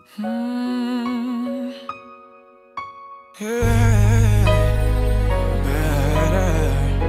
Hmm. Yeah, better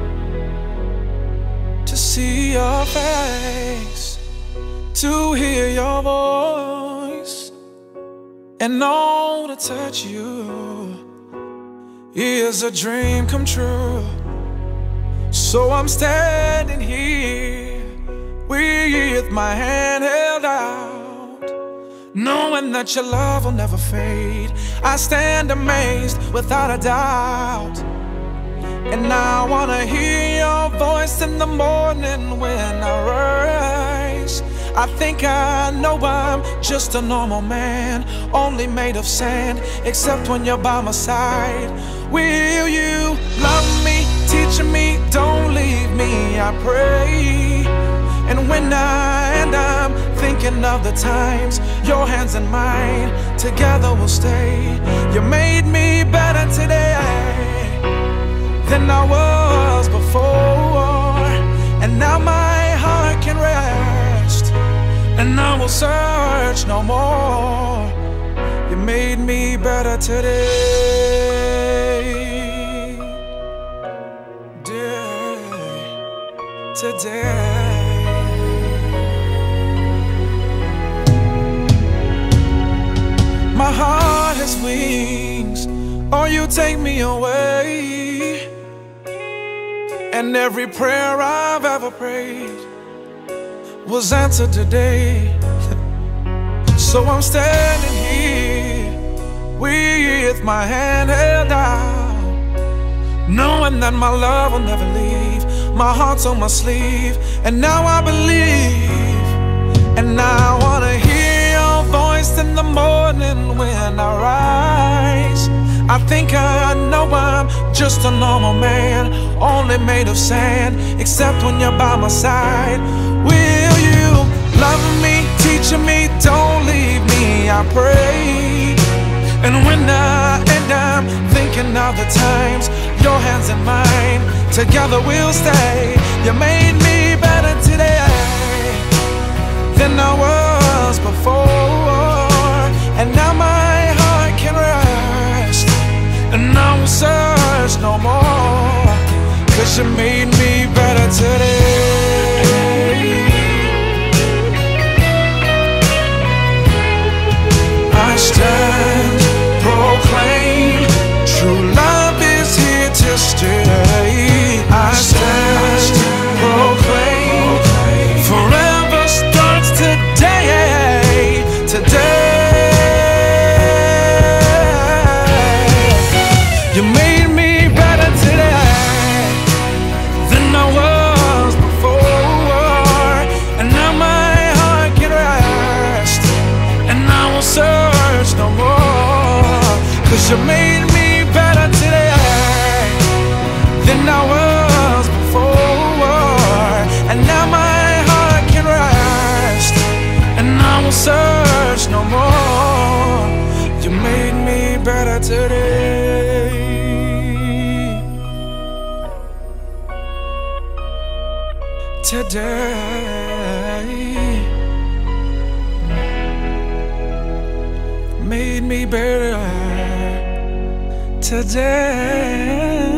to see your face, to hear your voice, and know to touch you is a dream come true. So I'm standing here with my hand held out, knowing that your love will never fade. I stand amazed without a doubt, and I wanna hear your voice in the morning when I rise. I think I know I'm just a normal man, only made of sand, except when you're by my side. Will you love me, teach me, don't leave me, I pray. And when I'm thinking of the times, your hands in mine, together we'll stay. You made me better today than I was before, and now my heart can rest, and I will search no more. You made me better today, today. My heart has wings, or you take me away, and every prayer I've ever prayed was answered today. So I'm standing here with my hand held out, knowing that my love will never leave. My heart's on my sleeve, and now I believe. And I wanna hear your voice in the morning when I rise. I think I know I'm just a normal man, only made of sand, except when you're by my side. Will you love me, teach me, don't leave me, I pray. And when I'm thinking of the times, your hands in mine, together we'll stay. You made me better today than I was before, and now my heart can rest, and I will search no more, 'cause you made me better today. I stand, proclaim, true love is here to stay. I stand, proclaim, forever starts today, today. You made me better today than I was before, and now my heart can rest, and I will search no more, 'cause you made me better today than I was before, and now my heart can rest, and I will search no more. You made me better today, today. Made me better today.